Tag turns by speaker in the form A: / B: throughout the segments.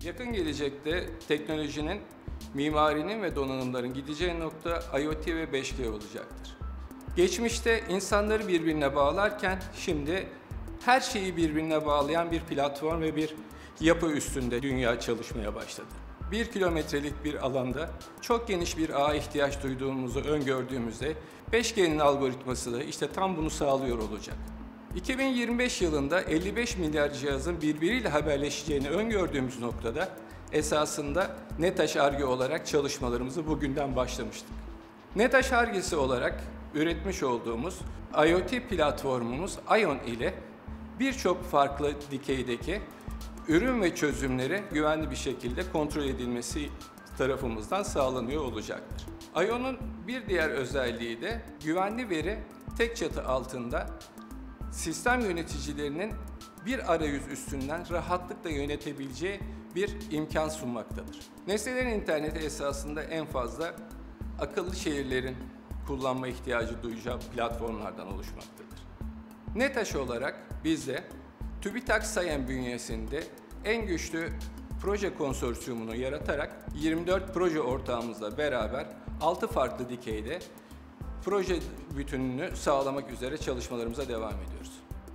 A: Yakın gelecekte teknolojinin, mimarinin ve donanımların gideceği nokta IoT ve 5G olacaktır. Geçmişte insanları birbirine bağlarken şimdi her şeyi birbirine bağlayan bir platform ve bir yapı üstünde dünya çalışmaya başladı. 1 kilometrelik bir alanda çok geniş bir ağa ihtiyaç duyduğumuzu öngördüğümüzde 5G'nin algoritması da işte tam bunu sağlıyor olacak. 2025 yılında 55 milyar cihazın birbiriyle haberleşeceğini öngördüğümüz noktada esasında NETAŞ Ar-Ge olarak çalışmalarımızı bugünden başlamıştık. NETAŞ Ar-Ge'si olarak üretmiş olduğumuz IoT platformumuz ION ile birçok farklı dikeydeki ürün ve çözümleri güvenli bir şekilde kontrol edilmesi tarafımızdan sağlanıyor olacaktır. ION'un bir diğer özelliği de güvenli veri tek çatı altında sistem yöneticilerinin bir arayüz üstünden rahatlıkla yönetebileceği bir imkan sunmaktadır. Nesnelerin interneti esasında en fazla akıllı şehirlerin kullanma ihtiyacı duyacağı platformlardan oluşmaktadır. NETAŞ olarak biz de TÜBİTAK SAYEM bünyesinde en güçlü proje konsorsiyumunu yaratarak 24 proje ortağımızla beraber 6 farklı dikeyde proje bütününü sağlamak üzere çalışmalarımıza devam ediyoruz.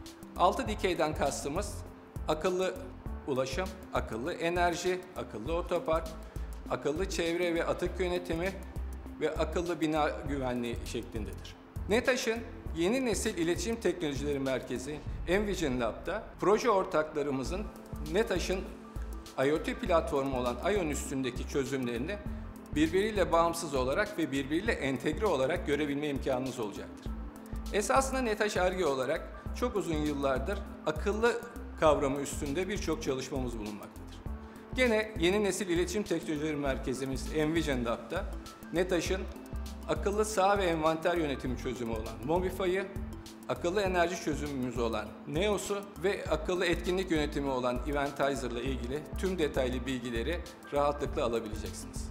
A: 6 dikeyden kastımız akıllı ulaşım, akıllı enerji, akıllı otopark, akıllı çevre ve atık yönetimi ve akıllı bina güvenliği şeklindedir. NETAŞ'ın yeni nesil iletişim teknolojileri merkezi Envision Lab'da proje ortaklarımızın NETAŞ'ın IoT platformu olan ION üstündeki çözümlerini birbiriyle bağımsız olarak ve birbiriyle entegre olarak görebilme imkanınız olacaktır. Esasında NETAŞ Ar-Ge olarak çok uzun yıllardır akıllı kavramı üstünde birçok çalışmamız bulunmaktadır. Gene yeni nesil iletişim teknolojileri merkezimiz Envision Lab'da NETAŞ'ın akıllı saha ve envanter yönetimi çözümü olan Mobify'ı, akıllı enerji çözümümüz olan Neos'u ve akıllı etkinlik yönetimi olan Eventizer ile ilgili tüm detaylı bilgileri rahatlıkla alabileceksiniz.